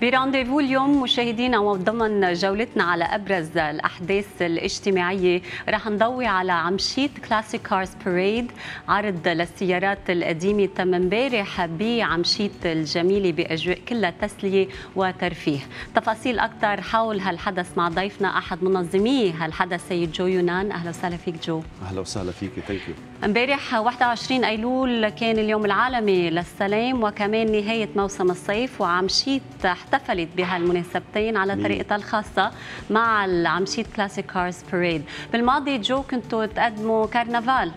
برانديفو اليوم مشاهدينا وضمن جولتنا على ابرز الاحداث الاجتماعيه رح نضوي على عمشيت كلاسيك كارز باريد، عرض للسيارات القديمه تم امبارح بعمشيت الجميله باجواء كلها تسليه وترفيه. تفاصيل اكثر حول هالحدث مع ضيفنا احد منظمي هالحدث سيد جو يونان. اهلا وسهلا فيك جو. اهلا وسهلا فيك، ثانك يو. امبارح 21 ايلول كان اليوم العالمي للسلام وكمان نهايه موسم الصيف، وعمشيت احتفلت بهالمناسبتين على طريقتها الخاصه مع العمشيت كلاسيك كارز باريد. بالماضي جو كنتوا تقدموا كرنفال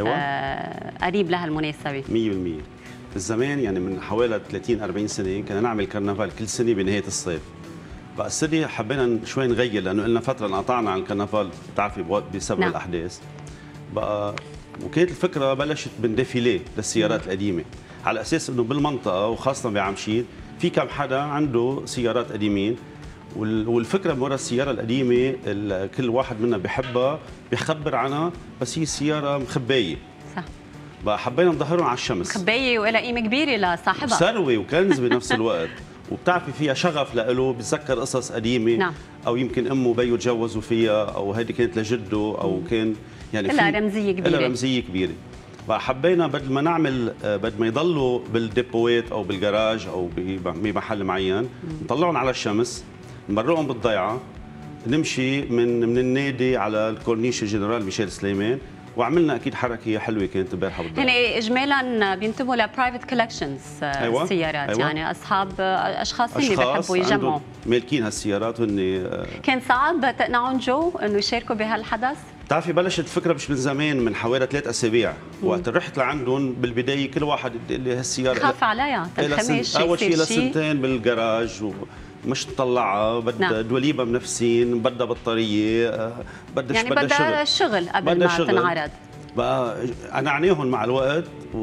قريب لهالمناسبه 100%. بالزمان يعني من حوالي 30-40 سنه كنا نعمل كرنفال كل سنه بنهايه الصيف. بقى السنه حبينا شوي نغير لانه قلنا فتره انقطعنا عن الكرنفال بتعرفي بسبب الاحداث. بقى وكانت الفكره بلشت من ديفيليه للسيارات القديمه، على اساس انه بالمنطقه وخاصه بعمشيت في كم حدا عنده سيارات قديمين، والفكره من وراء السياره القديمه كل واحد منا بحبها بيخبر عنها، بس هي سياره مخبايه. صح. بقى حبينا نظهرهم على الشمس. مخبايه ولها قيمه كبيره لصاحبها، ثروه وكنز بنفس الوقت، وبتعرفي فيها شغف لإله، بتذكر قصص قديمه. نعم. او يمكن امه وبيه تجوزوا فيها، او هيدي كانت لجده، او كان يعني لها رمزيه كبيره. لها رمزيه كبيره. فحبينا بدل ما نعمل بدل ما يضلوا بالديبوات او بالجراج او بمحل معين، نطلعهم على الشمس، نمرقهم بالضيعه، نمشي من النادي على الكورنيش الجنرال ميشيل سليمان، وعملنا اكيد حركه حلوه كانت امبارح بالضيعه. يعني اجمالا بينتموا لبرايفت كولكشنز. أيوة. السيارات. أيوة. يعني اصحاب اشخاص اللي بيحبوا يجمعوا مالكين هالسيارات هن. كان صعب تقنعهم جو انه يشاركوا بهالحدث؟ بتعرفي بلشت الفكره مش من زمان، من حوالي 3 أسابيع. وقت رحت لعندهم بالبدايه كل واحد قال لي هالسياره خاف عليها تنخمش، اول شيء لسنتين بالجراج ومش مطلعها، بدها دوليبه منفسين، بدها بطاريه، بدها يعني بدها شغل قبل ما تنعرض. بقى انا عنيهم مع الوقت،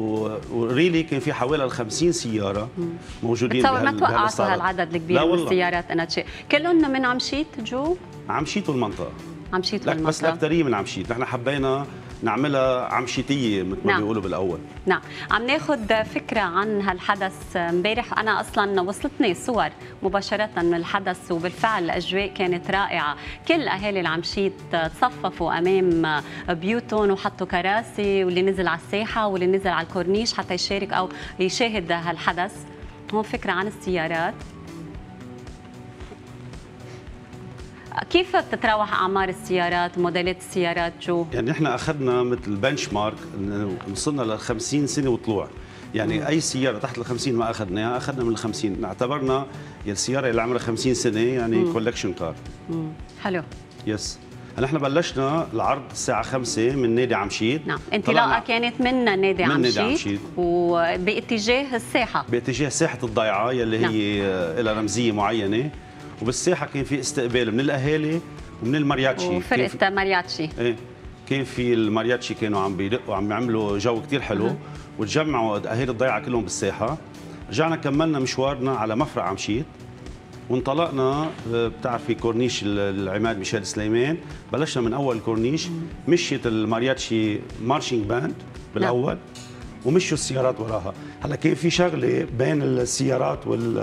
وريلي كان في حوالي 50 سياره موجودين. بتصور ما توقعتوا هالعدد الكبير من السيارات انها تشيء. كلهم من عمشيت جو؟ عمشيت والمنطقه. عمشيت والمنطقه بس الاكثريه من عمشيت، نحن حبينا نعملها عمشيتيه مثل ما بيقولوا بالاول. نعم، عم ناخذ فكره عن هالحدث. امبارح انا اصلا وصلتني صور مباشره من الحدث، وبالفعل الاجواء كانت رائعه. كل اهالي العمشيت تصففوا امام بيوتهم وحطوا كراسي، واللي نزل على الساحه واللي نزل على الكورنيش حتى يشارك او يشاهد هالحدث. هون فكره عن السيارات. كيف بتتراوح اعمار السيارات وموديلات السيارات جو؟ يعني نحن اخذنا مثل بنش مارك، وصلنا ل 50 سنه وطلوع. يعني اي سياره تحت ال 50 ما اخذناها، اخذنا من ال 50، اعتبرنا السياره اللي عمرها 50 سنه يعني كولكشن كار. حلو. يس. نحن بلشنا العرض الساعه 5 من نادي عمشيت. نعم، انطلاقه كانت من نادي عمشيت وباتجاه الساحه، باتجاه ساحه الضيعه يلي هي لها رمزيه معينه، وبالساحه كان في استقبال من الاهالي ومن المارياتشي وفرقه مارياتشي. ايه، كان في المارياتشي كانوا عم بيدقوا، عم يعملوا جو كثير حلو، وتجمعوا اهالي الضيعه كلهم بالساحه. رجعنا كملنا مشوارنا على مفرق عمشيت، وانطلقنا بتعرفي كورنيش العماد ميشيل سليمان. بلشنا من اول كورنيش، مشيت المارياتشي مارشينج باند بالاول، ومشوا السيارات وراها. هلا كان في شغله بين السيارات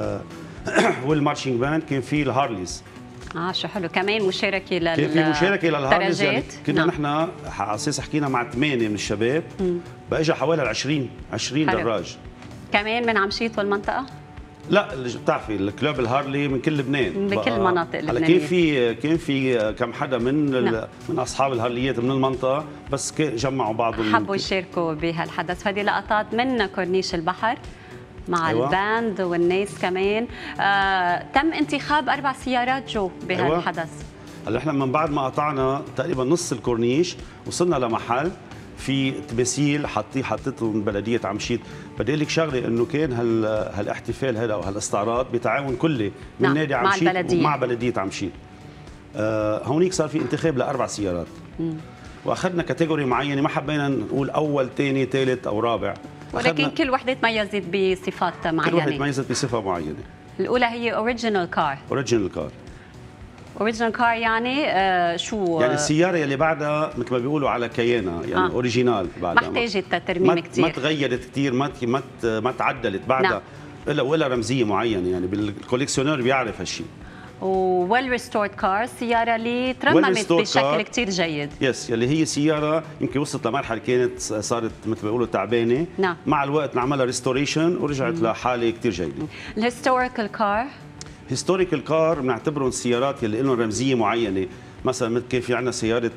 والمارشينج باند، كان في الهارليز. شو حلو، كمان مشاركه كان في مشاركه للهارليز. يعني كنا نحن على اساس حكينا مع 8 من الشباب، بقى اجى حوالي 20 دراج. كمان من عمشيت والمنطقه؟ لا، بتعرفي الكلوب الهارلي من كل لبنان، بكل المناطق اللبنانيه. كان في كم حدا من اصحاب الهارليات من المنطقه، بس جمعوا بعضهم حبوا يشاركوا بهالحدث. هذه لقطات من كورنيش البحر مع الباند والناس كمان. تم انتخاب 4 سيارات جو بهالحدث. هلا احنا من بعد ما قطعنا تقريبا نص الكورنيش، وصلنا لمحل في تماثيل حطيتهم بلديه عمشيت. بدي لك شغله، انه كان هالاحتفال هذا او هالاستعراض بتعاون كلي من نادي عمشيت مع بلديه عمشيت. هونيك صار في انتخاب ل4 سيارات. واخذنا كاتيجوري معينه، ما حبينا نقول اول ثاني ثالث او رابع، ولكن كل وحده تميزت بصفات معينه. كل وحده تميزت بصفه معينه. الاولى هي اوريجينال كار. اوريجينال كار. اوريجينال كار يعني شو؟ يعني السياره اللي بعدها مثل ما بيقولوا على كيانا، يعني اوريجينال بعدها، ما احتاجت ترميم كثير، ما تغيرت كثير، ما تعدلت بعدها. ولا رمزيه معينه، يعني بالكوليكسيونير بيعرف هالشيء. وويل ريستورد كار، سياره اللي ترممت بشكل كثير جيد. يس، اللي هي سياره يمكن وصلت لمرحله كانت صارت مثل ما بيقولوا تعبانه. نعم. مع الوقت نعملها ريستوريشن ورجعت لحاله كثير جيده. الهيستوريكال كار، هيستوريكال كار بنعتبرهم السيارات اللي لهم رمزيه معينه. مثلا مثل كيف في عندنا سياره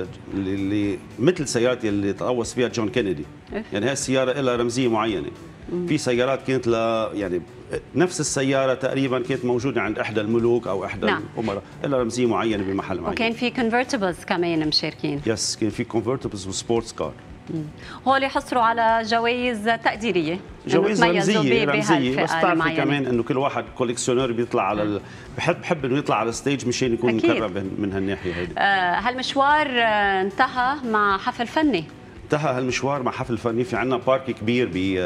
اللي مثل سيارات اللي تقوص فيها جون كينيدي، يعني هاي السياره لها رمزيه معينه. في سيارات كانت يعني نفس السياره تقريبا كانت موجوده عند احدى الملوك او احدى الامراء، لها رمزيه معينه بمحل معين. وكان في كونفرتبلز كمان مشاركين. يس، كان في كونفرتبلز وسبورتس كار. هول حصلوا على جوائز تقديريه، جوائز رمزيه بس بتعرفي كمان انه كل واحد كوليكسيونير بيطلع على بحب انه يطلع على الستيج مشان يكون مكرم من هالناحيه هيدي. هالمشوار انتهى مع حفل فني. انتهى هالمشوار مع حفل فني. في عندنا بارك كبير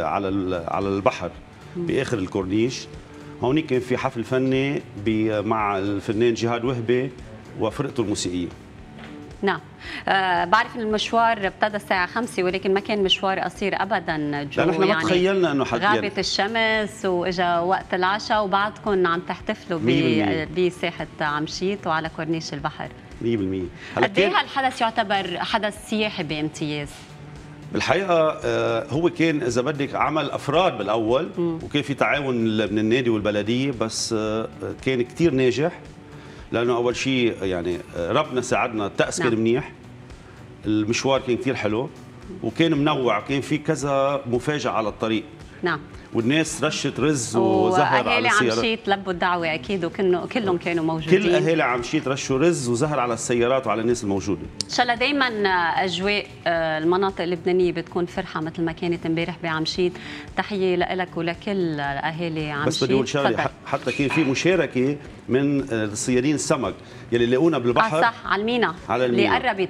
على البحر باخر الكورنيش. هونيك كان في حفل فني مع الفنان جهاد وهبي وفرقته الموسيقيه. نعم. بعرف ان المشوار ابتدى الساعة 5 ولكن ما كان مشوار قصير ابدا. جو نحن ما تخيلنا انه حد غابت الشمس واجا وقت العشاء وبعدكم عم تحتفلوا بساحة عمشيت وعلى كورنيش البحر. 100%. قد ايه هالحدث يعتبر حدث سياحي بامتياز؟ بالحقيقه هو كان اذا بدك عمل افراد بالاول وكان في تعاون من النادي والبلديه، بس كان كثير ناجح لانه اول شيء يعني ربنا ساعدنا، الطقس كان منيح، المشوار كان كثير حلو وكان منوع، كان في كذا مفاجاه على الطريق. نعم. والناس رشت رز وزهر على السيارات. واهالي عمشيت لبوا الدعوه اكيد وكلهم كانوا موجودين. كل اهالي عمشيت رشوا رز وزهر على السيارات وعلى الناس الموجوده. ان شاء الله دائما اجواء المناطق اللبنانيه بتكون فرحه مثل ما كانت امبارح بعمشيت. تحيه لك ولكل اهالي عمشيت. بس بدي اقول شغله، حتى كان في مشاركه من صيادين السمك يلي لقونا بالبحر. صح، على المينا اللي قربت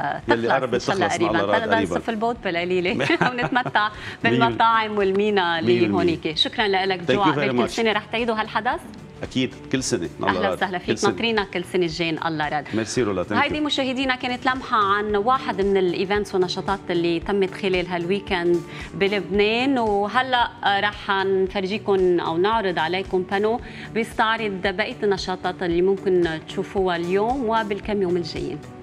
تخلص قريبا. ننصف البوت بالقليله ونتمتع بالمطاعم والمينا اللي هونيك. شكرا لك جوع. كل سنه رح تعيدوا هالحدث؟ اكيد كل سنه. اهلا وسهلا فيك، ناطرينا كل سنه الجايين. الله راد. ميرسي رولا. هيدي مشاهدينا كانت لمحه عن واحد من الايفنتس والنشاطات اللي تمت خلال هالويكند بلبنان، وهلا رح نفرجيكم او نعرض عليكم بانو بيستعرض بقيه النشاطات اللي ممكن تشوفوها اليوم وبالكم يوم الجايين.